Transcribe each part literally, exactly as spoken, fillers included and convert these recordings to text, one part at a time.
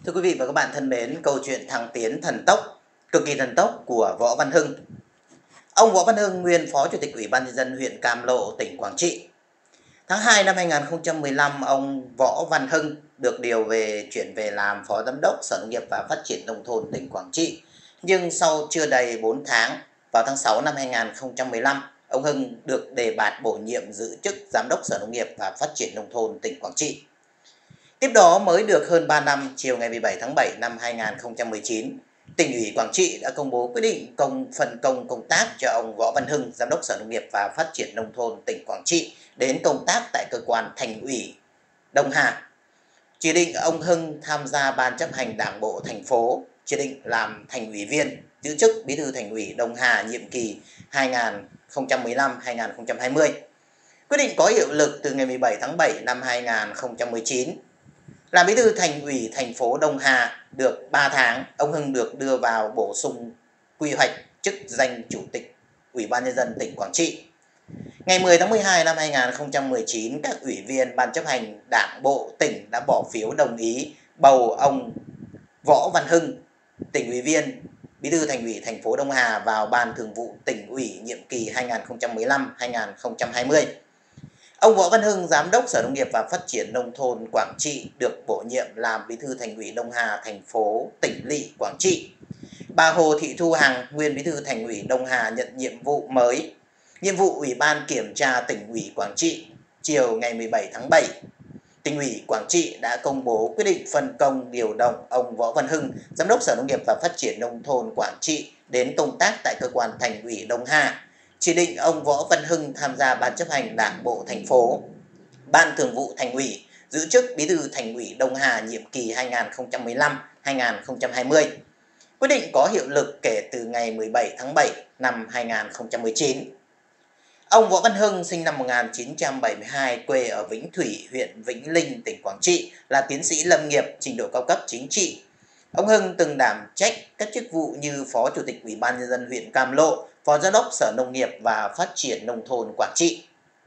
Thưa quý vị và các bạn thân mến, câu chuyện thăng tiến thần tốc, cực kỳ thần tốc của Võ Văn Hưng. Ông Võ Văn Hưng, nguyên Phó Chủ tịch Ủy ban nhân dân huyện Cam Lộ, tỉnh Quảng Trị. Tháng hai năm hai nghìn không trăm mười lăm, ông Võ Văn Hưng được điều về chuyển về làm Phó Giám đốc Sở Nông nghiệp và Phát triển Nông thôn tỉnh Quảng Trị. Nhưng sau chưa đầy bốn tháng, vào tháng sáu năm hai nghìn không trăm mười lăm, ông Hưng được đề bạt bổ nhiệm giữ chức Giám đốc Sở Nông nghiệp và Phát triển Nông thôn tỉnh Quảng Trị. Tiếp đó mới được hơn ba năm, chiều ngày mười bảy tháng bảy năm hai nghìn không trăm mười chín, tỉnh ủy Quảng Trị đã công bố quyết định công phân công công tác cho ông Võ Văn Hưng, Giám đốc Sở Nông nghiệp và Phát triển Nông thôn tỉnh Quảng Trị đến công tác tại cơ quan Thành ủy Đông Hà. Chỉ định ông Hưng tham gia Ban chấp hành Đảng bộ thành phố, chỉ định làm thành ủy viên, giữ chức Bí thư Thành ủy Đông Hà nhiệm kỳ hai nghìn không trăm mười lăm đến hai nghìn không trăm hai mươi. Quyết định có hiệu lực từ ngày mười bảy tháng bảy năm hai nghìn không trăm mười chín. Làm Bí thư Thành ủy thành phố Đông Hà được ba tháng, ông Hưng được đưa vào bổ sung quy hoạch chức danh Chủ tịch Ủy ban nhân dân tỉnh Quảng Trị. Ngày mười tháng mười hai năm hai nghìn không trăm mười chín, các ủy viên Ban chấp hành Đảng bộ tỉnh đã bỏ phiếu đồng ý bầu ông Võ Văn Hưng, tỉnh ủy viên, Bí thư Thành ủy thành phố Đông Hà vào Ban Thường vụ tỉnh ủy nhiệm kỳ hai nghìn không trăm mười lăm đến hai nghìn không trăm hai mươi. Ông Võ Văn Hưng, Giám đốc Sở Nông nghiệp và Phát triển Nông thôn Quảng Trị, được bổ nhiệm làm Bí thư Thành ủy Đông Hà thành phố tỉnh lỵ Quảng Trị. Bà Hồ Thị Thu Hằng, nguyên Bí thư Thành ủy Đông Hà nhận nhiệm vụ mới, nhiệm vụ Ủy ban Kiểm tra tỉnh ủy Quảng Trị. Chiều ngày mười bảy tháng bảy, tỉnh ủy Quảng Trị đã công bố quyết định phân công điều động ông Võ Văn Hưng, Giám đốc Sở Nông nghiệp và Phát triển Nông thôn Quảng Trị đến công tác tại cơ quan Thành ủy Đông Hà. Chỉ định ông Võ Văn Hưng tham gia Ban chấp hành Đảng bộ thành phố, Ban Thường vụ Thành ủy, giữ chức Bí thư Thành ủy Đông Hà nhiệm kỳ hai nghìn không trăm mười lăm đến hai nghìn không trăm hai mươi. Quyết định có hiệu lực kể từ ngày mười bảy tháng bảy năm hai nghìn không trăm mười chín. Ông Võ Văn Hưng sinh năm một nghìn chín trăm bảy mươi hai, quê ở Vĩnh Thủy, huyện Vĩnh Linh, tỉnh Quảng Trị, là tiến sĩ lâm nghiệp, trình độ cao cấp chính trị. Ông Hưng từng đảm trách các chức vụ như Phó Chủ tịch Ủy ban nhân dân huyện Cam Lộ, Phó Giám đốc Sở Nông nghiệp và Phát triển Nông thôn Quảng Trị.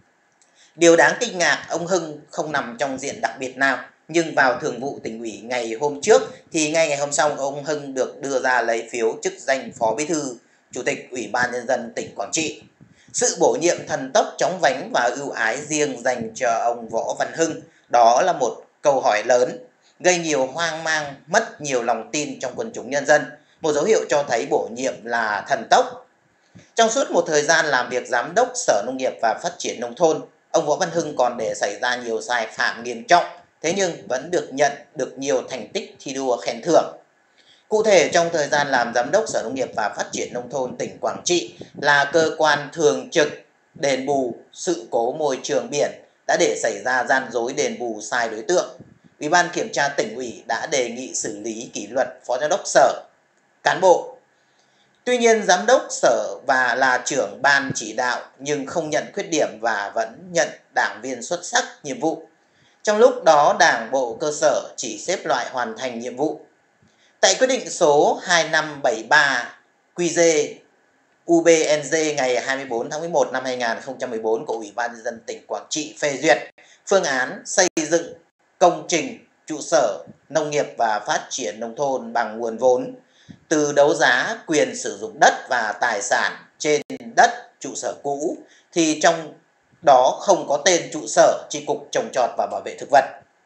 Điều đáng kinh ngạc, ông Hưng không nằm trong diện đặc biệt nào, nhưng vào Thường vụ tỉnh ủy ngày hôm trước thì ngay ngày hôm sau ông Hưng được đưa ra lấy phiếu chức danh Phó Bí thư Chủ tịch Ủy ban nhân dân tỉnh Quảng Trị. Sự bổ nhiệm thần tốc, chóng vánh và ưu ái riêng dành cho ông Võ Văn Hưng, đó là một câu hỏi lớn, gây nhiều hoang mang, mất nhiều lòng tin trong quần chúng nhân dân, một dấu hiệu cho thấy bổ nhiệm là thần tốc. Trong suốt một thời gian làm việc Giám đốc Sở Nông nghiệp và Phát triển Nông thôn, ông Võ Văn Hưng còn để xảy ra nhiều sai phạm nghiêm trọng, thế nhưng vẫn được nhận được nhiều thành tích thi đua khen thưởng. Cụ thể, trong thời gian làm Giám đốc Sở Nông nghiệp và Phát triển Nông thôn tỉnh Quảng Trị là cơ quan thường trực đền bù sự cố môi trường biển đã để xảy ra gian dối đền bù sai đối tượng. Ủy ban Kiểm tra tỉnh ủy đã đề nghị xử lý kỷ luật Phó Giám đốc Sở, cán bộ. Tuy nhiên, Giám đốc Sở và là trưởng ban chỉ đạo nhưng không nhận khuyết điểm và vẫn nhận đảng viên xuất sắc nhiệm vụ. Trong lúc đó, Đảng bộ cơ sở chỉ xếp loại hoàn thành nhiệm vụ. Tại quyết định số hai năm bảy ba Q G U B N G ngày hai mươi tư tháng mười một năm hai nghìn không trăm mười bốn của Ủy ban nhân dân tỉnh Quảng Trị phê duyệt phương án xây dựng công trình trụ sở nông nghiệp và phát triển nông thôn bằng nguồn vốn từ đấu giá quyền sử dụng đất và tài sản trên đất trụ sở cũ, thì trong đó không có tên trụ sở Chi cục Trồng trọt và Bảo vệ thực vật.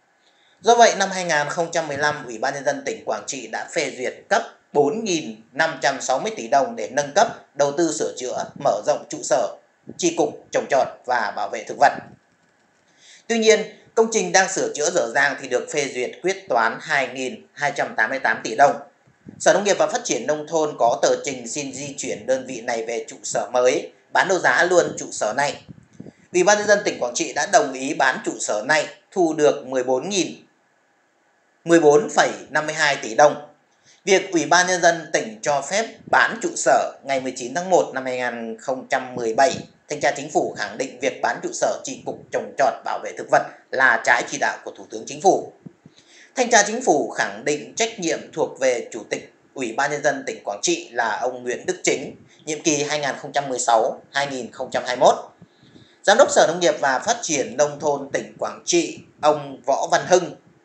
Do vậy, năm hai nghìn không trăm mười lăm, Ủy ban nhân dân tỉnh Quảng Trị đã phê duyệt cấp bốn nghìn năm trăm sáu mươi tỷ đồng để nâng cấp, đầu tư sửa chữa, mở rộng trụ sở Chi cục Trồng trọt và Bảo vệ thực vật. Tuy nhiên, công trình đang sửa chữa dở dang thì được phê duyệt quyết toán hai nghìn hai trăm tám mươi tám tỷ đồng. Sở Nông nghiệp và Phát triển Nông thôn có tờ trình xin di chuyển đơn vị này về trụ sở mới, bán đấu giá luôn trụ sở này. Ủy ban nhân dân tỉnh Quảng Trị đã đồng ý bán trụ sở này, thu được mười bốn phẩy năm mươi hai tỷ đồng. Việc Ủy ban nhân dân tỉnh cho phép bán trụ sở ngày mười chín tháng một năm hai nghìn không trăm mười bảy, Thanh tra Chính phủ khẳng định việc bán trụ sở Chi cục Trồng trọt Bảo vệ thực vật là trái chỉ đạo của Thủ tướng Chính phủ. Thanh tra Chính phủ khẳng định trách nhiệm thuộc về Chủ tịch Ủy ban nhân dân tỉnh Quảng Trị là ông Nguyễn Đức Chính, nhiệm kỳ hai nghìn không trăm mười sáu đến hai nghìn không trăm hai mươi mốt. Giám đốc Sở Nông nghiệp và Phát triển Nông thôn tỉnh Quảng Trị, ông Võ Văn Hưng,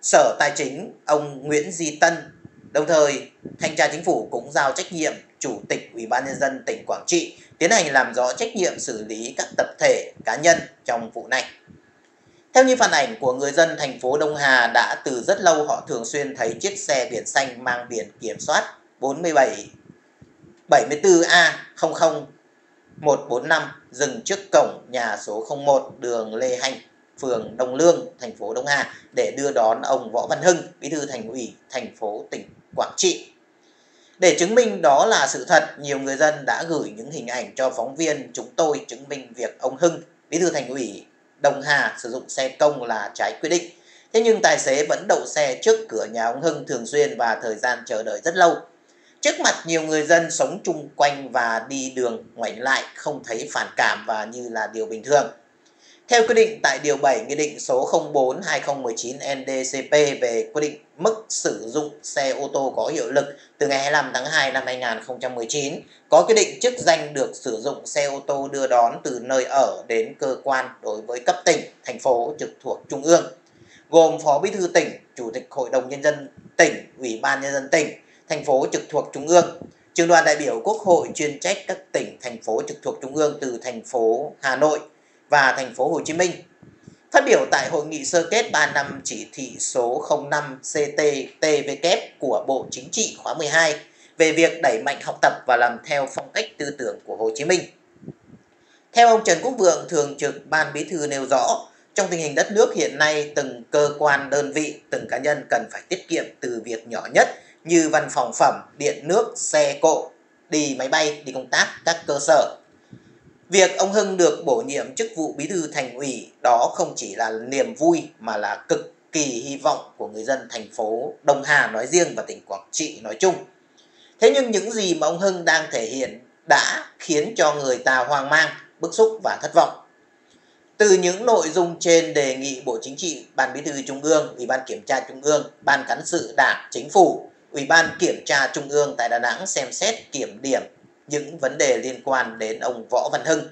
Sở Tài chính ông Nguyễn Duy Tân. Đồng thời, Thanh tra Chính phủ cũng giao trách nhiệm Chủ tịch Ủy ban Nhân dân tỉnh Quảng Trị tiến hành làm rõ trách nhiệm xử lý các tập thể, cá nhân trong vụ này. Theo như phản ảnh của người dân thành phố Đông Hà, đã từ rất lâu họ thường xuyên thấy chiếc xe biển xanh mang biển kiểm soát bốn bảy bảy tư A không không một bốn năm dừng trước cổng nhà số không một đường Lê Hành, phường Đông Lương, thành phố Đông Hà để đưa đón ông Võ Văn Hưng, Bí thư Thành ủy thành phố tỉnh Quảng Trị. Để chứng minh đó là sự thật, nhiều người dân đã gửi những hình ảnh cho phóng viên chúng tôi chứng minh việc ông Hưng, Bí thư Thành ủy Đông Hà sử dụng xe công là trái quy định. Thế nhưng tài xế vẫn đậu xe trước cửa nhà ông Hưng thường xuyên và thời gian chờ đợi rất lâu. Trước mặt nhiều người dân sống chung quanh và đi đường ngoảnh lại không thấy phản cảm và như là điều bình thường. Theo quy định tại Điều bảy Nghị định số không bốn trên hai nghìn không trăm mười chín N D C P về quy định mức sử dụng xe ô tô có hiệu lực từ ngày hai mươi lăm tháng hai năm hai nghìn không trăm mười chín, có quy định chức danh được sử dụng xe ô tô đưa đón từ nơi ở đến cơ quan đối với cấp tỉnh, thành phố trực thuộc Trung ương, gồm Phó Bí thư tỉnh, Chủ tịch Hội đồng Nhân dân tỉnh, Ủy ban Nhân dân tỉnh, thành phố trực thuộc Trung ương, Trường đoàn đại biểu Quốc hội chuyên trách các tỉnh, thành phố trực thuộc Trung ương từ thành phố Hà Nội và thành phố Hồ Chí Minh. Phát biểu tại hội nghị sơ kết ba năm chỉ thị số không năm C T T W của Bộ Chính trị khóa mười hai về việc đẩy mạnh học tập và làm theo phong cách tư tưởng của Hồ Chí Minh. Theo ông Trần Quốc Vượng, Thường trực Ban Bí thư nêu rõ, trong tình hình đất nước hiện nay, từng cơ quan, đơn vị, từng cá nhân cần phải tiết kiệm từ việc nhỏ nhất như văn phòng phẩm, điện nước, xe cộ, đi máy bay, đi công tác, các cơ sở. Việc ông Hưng được bổ nhiệm chức vụ Bí thư Thành ủy đó không chỉ là niềm vui mà là cực kỳ hy vọng của người dân thành phố Đông Hà nói riêng và tỉnh Quảng Trị nói chung. Thế nhưng những gì mà ông Hưng đang thể hiện đã khiến cho người ta hoang mang, bức xúc và thất vọng. Từ những nội dung trên đề nghị Bộ Chính trị, Ban Bí thư Trung ương, Ủy ban Kiểm tra Trung ương, Ban Cán sự Đảng, Chính phủ, Ủy ban Kiểm tra Trung ương tại Đà Nẵng xem xét kiểm điểm những vấn đề liên quan đến ông Võ Văn Hưng.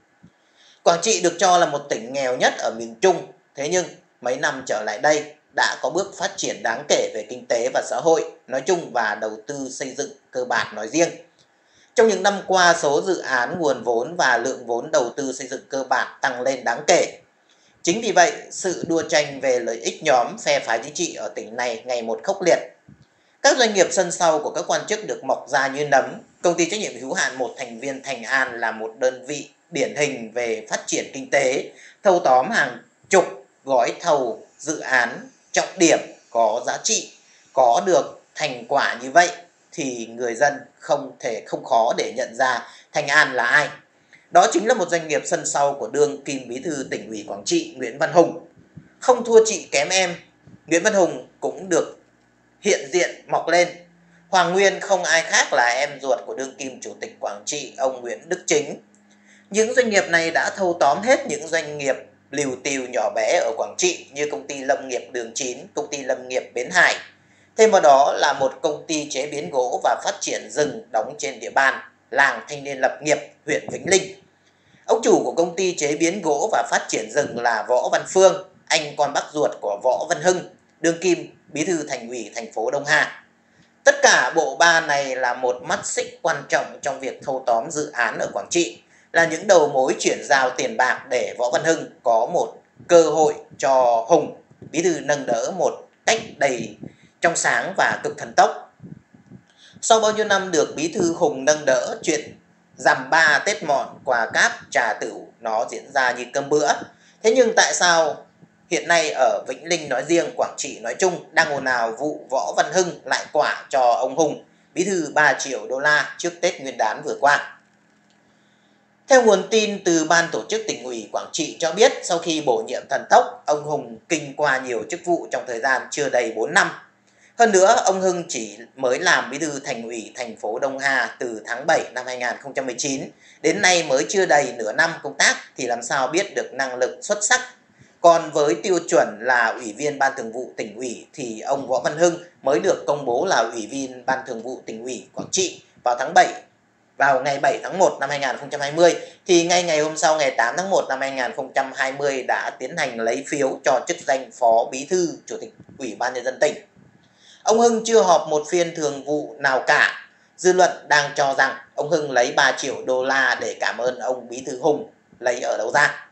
Quảng Trị được cho là một tỉnh nghèo nhất ở miền Trung, thế nhưng mấy năm trở lại đây đã có bước phát triển đáng kể về kinh tế và xã hội nói chung và đầu tư xây dựng cơ bản nói riêng. Trong những năm qua, số dự án, nguồn vốn và lượng vốn đầu tư xây dựng cơ bản tăng lên đáng kể. Chính vì vậy, sự đua tranh về lợi ích nhóm phe phái chính trị ở tỉnh này ngày một khốc liệt. Các doanh nghiệp sân sau của các quan chức được mọc ra như nấm. Công ty trách nhiệm hữu hạn một thành viên Thành An là một đơn vị điển hình về phát triển kinh tế, thâu tóm hàng chục gói thầu dự án trọng điểm có giá trị. Có được thành quả như vậy thì người dân không thể không khó để nhận ra Thành An là ai. Đó chính là một doanh nghiệp sân sau của đương kim Bí thư Tỉnh ủy Quảng Trị Nguyễn Văn Hùng. Không thua chị kém em, Nguyễn Văn Hùng cũng được hiện diện mọc lên. Hoàng Nguyên không ai khác là em ruột của đương kim Chủ tịch Quảng Trị ông Nguyễn Đức Chính. Những doanh nghiệp này đã thâu tóm hết những doanh nghiệp liều tiều nhỏ bé ở Quảng Trị như công ty lâm nghiệp Đường Chín, công ty lâm nghiệp Bến Hải. Thêm vào đó là một công ty chế biến gỗ và phát triển rừng đóng trên địa bàn làng Thanh niên lập nghiệp, huyện Vĩnh Linh. Ông chủ của công ty chế biến gỗ và phát triển rừng là Võ Văn Phương, anh con bác ruột của Võ Văn Hưng, đương kim Bí thư Thành ủy thành phố Đông Hà. Tất cả bộ ba này là một mắt xích quan trọng trong việc thâu tóm dự án ở Quảng Trị, là những đầu mối chuyển giao tiền bạc để Võ Văn Hưng có một cơ hội cho Hùng, Bí thư nâng đỡ một cách đầy trong sáng và cực thần tốc. Sau bao nhiêu năm được Bí thư Hùng nâng đỡ, chuyện rằm ba Tết Mọn, quà cáp, trà tửu nó diễn ra như cơm bữa. Thế nhưng tại sao hiện nay ở Vĩnh Linh nói riêng, Quảng Trị nói chung đang ồn ào vụ Võ Văn Hưng lại quả cho ông Hùng, Bí thư ba triệu đô la trước Tết Nguyên đán vừa qua? Theo nguồn tin từ Ban tổ chức Tỉnh ủy Quảng Trị cho biết, sau khi bổ nhiệm thần tốc, ông Hùng kinh qua nhiều chức vụ trong thời gian chưa đầy bốn năm. Hơn nữa, ông Hưng chỉ mới làm Bí thư Thành ủy thành phố Đông Hà từ tháng bảy năm hai nghìn không trăm mười chín, đến nay mới chưa đầy nửa năm công tác thì làm sao biết được năng lực xuất sắc. Còn với tiêu chuẩn là Ủy viên Ban Thường vụ Tỉnh ủy thì ông Võ Văn Hưng mới được công bố là Ủy viên Ban Thường vụ Tỉnh ủy Quảng Trị vào tháng bảy vào ngày bảy tháng một năm hai nghìn không trăm hai mươi, thì ngay ngày hôm sau ngày tám tháng một năm hai nghìn không trăm hai mươi đã tiến hành lấy phiếu cho chức danh Phó Bí thư Chủ tịch Ủy ban Nhân dân tỉnh. Ông Hưng chưa họp một phiên thường vụ nào cả. Dư luận đang cho rằng ông Hưng lấy ba triệu đô la để cảm ơn ông Bí thư Hùng, lấy ở đâu ra?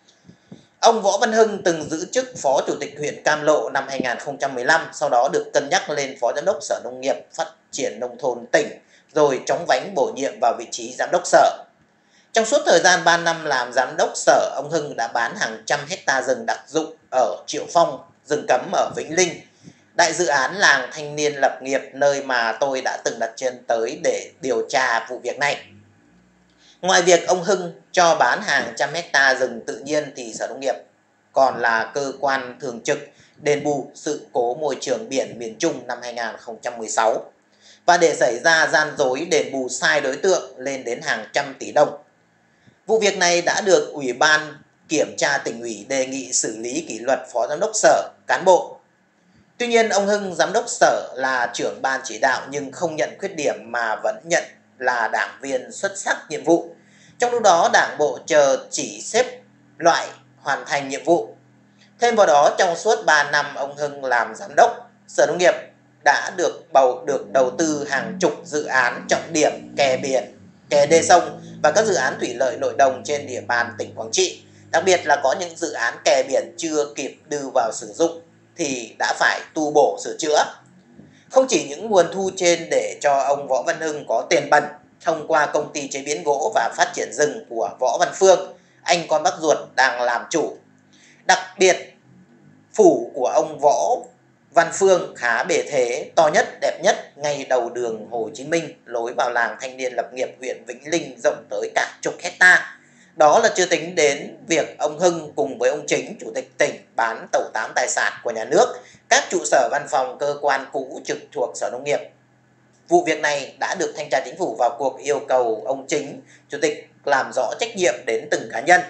Ông Võ Văn Hưng từng giữ chức Phó Chủ tịch huyện Cam Lộ năm hai nghìn không trăm mười lăm, sau đó được cân nhắc lên Phó Giám đốc Sở Nông nghiệp Phát triển Nông thôn tỉnh, rồi chóng vánh bổ nhiệm vào vị trí Giám đốc Sở. Trong suốt thời gian ba năm làm Giám đốc Sở, ông Hưng đã bán hàng trăm hecta rừng đặc dụng ở Triệu Phong, rừng cấm ở Vĩnh Linh, đại dự án làng thanh niên lập nghiệp, nơi mà tôi đã từng đặt chân tới để điều tra vụ việc này. Ngoài việc ông Hưng cho bán hàng trăm hecta rừng tự nhiên thì Sở Nông nghiệp còn là cơ quan thường trực đền bù sự cố môi trường biển miền Trung năm hai nghìn không trăm mười sáu. Và để xảy ra gian dối đền bù sai đối tượng lên đến hàng trăm tỷ đồng. Vụ việc này đã được Ủy ban Kiểm tra Tỉnh ủy đề nghị xử lý kỷ luật Phó Giám đốc Sở, cán bộ. Tuy nhiên, ông Hưng, Giám đốc Sở là trưởng ban chỉ đạo nhưng không nhận khuyết điểm mà vẫn nhận là đảng viên xuất sắc nhiệm vụ. Trong lúc đó, Đảng bộ chờ chỉ xếp loại hoàn thành nhiệm vụ. Thêm vào đó, trong suốt ba năm ông Hưng làm Giám đốc, Sở Nông nghiệp đã được bầu được đầu tư hàng chục dự án trọng điểm kè biển, kè đê sông và các dự án thủy lợi nội đồng trên địa bàn tỉnh Quảng Trị. Đặc biệt là có những dự án kè biển chưa kịp đưa vào sử dụng thì đã phải tu bổ sửa chữa. Không chỉ những nguồn thu trên để cho ông Võ Văn Hưng có tiền bẩn thông qua công ty chế biến gỗ và phát triển rừng của Võ Văn Phương, anh con bác ruột đang làm chủ. Đặc biệt, phủ của ông Võ Văn Phương khá bề thế, to nhất, đẹp nhất, ngay đầu đường Hồ Chí Minh, lối vào làng thanh niên lập nghiệp huyện Vĩnh Linh rộng tới cả chục hecta. Đó là chưa tính đến việc ông Hưng cùng với ông Chính, Chủ tịch tỉnh bán tẩu tán tài sản của nhà nước, các trụ sở văn phòng cơ quan cũ trực thuộc Sở Nông nghiệp. Vụ việc này đã được Thanh tra Chính phủ vào cuộc yêu cầu ông Chính, Chủ tịch làm rõ trách nhiệm đến từng cá nhân.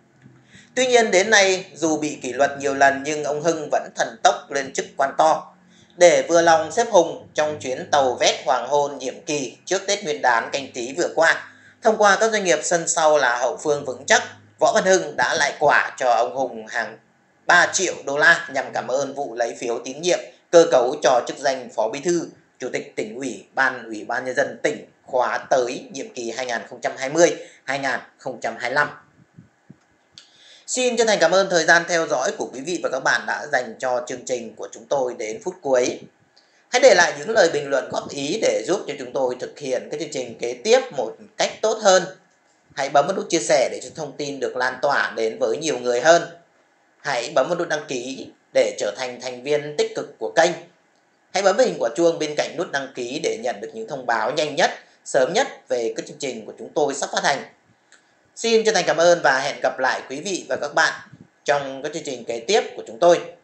Tuy nhiên đến nay, dù bị kỷ luật nhiều lần nhưng ông Hưng vẫn thần tốc lên chức quan to. Để vừa lòng sếp Hùng trong chuyến tàu vét hoàng hôn nhiệm kỳ trước Tết Nguyên đán Canh Tý vừa qua, thông qua các doanh nghiệp sân sau là hậu phương vững chắc, Võ Văn Hưng đã lại quả cho ông Hùng hàng ba triệu đô la nhằm cảm ơn vụ lấy phiếu tín nhiệm cơ cấu cho chức danh Phó Bí thư Chủ tịch Tỉnh ủy Ban Ủy ban Nhân dân tỉnh khóa tới nhiệm kỳ hai nghìn không trăm hai mươi đến hai nghìn không trăm hai mươi lăm. Xin chân thành cảm ơn thời gian theo dõi của quý vị và các bạn đã dành cho chương trình của chúng tôi đến phút cuối. Hãy để lại những lời bình luận góp ý để giúp cho chúng tôi thực hiện các chương trình kế tiếp một cách tốt hơn. Hãy bấm vào nút chia sẻ để cho thông tin được lan tỏa đến với nhiều người hơn. Hãy bấm vào nút đăng ký để trở thành thành viên tích cực của kênh. Hãy bấm vào hình quả chuông bên cạnh nút đăng ký để nhận được những thông báo nhanh nhất, sớm nhất về các chương trình của chúng tôi sắp phát hành. Xin chân thành cảm ơn và hẹn gặp lại quý vị và các bạn trong các chương trình kế tiếp của chúng tôi.